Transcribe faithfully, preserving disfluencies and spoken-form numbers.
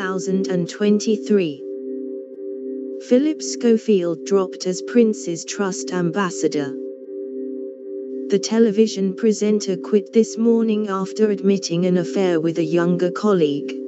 thousand twenty-three. Phillip Schofield dropped as Prince's Trust ambassador. The television presenter quit this morning after admitting an affair with a younger colleague.